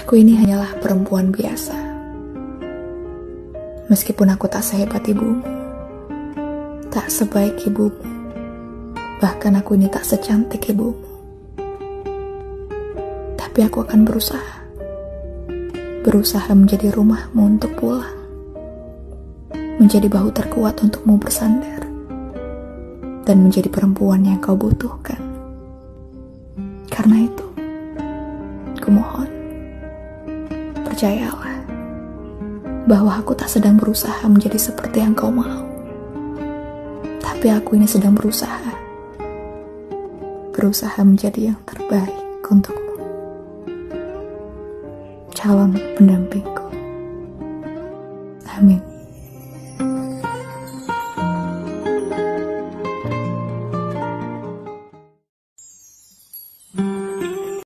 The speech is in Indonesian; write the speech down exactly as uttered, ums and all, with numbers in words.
Aku ini hanyalah perempuan biasa. Meskipun aku tak sehebat ibumu, tak sebaik ibumu, bahkan aku ini tak secantik ibumu. Tapi aku akan berusaha. Berusaha menjadi rumahmu untuk pulang. Menjadi bahu terkuat untukmu bersandar. Dan menjadi perempuan yang kau butuhkan. Karena itu, kumohon, percayalah bahwa aku tak sedang berusaha menjadi seperti yang kau mau. Tapi aku ini sedang berusaha. Berusaha menjadi yang terbaik untukmu. Calon pendampingku. Amin.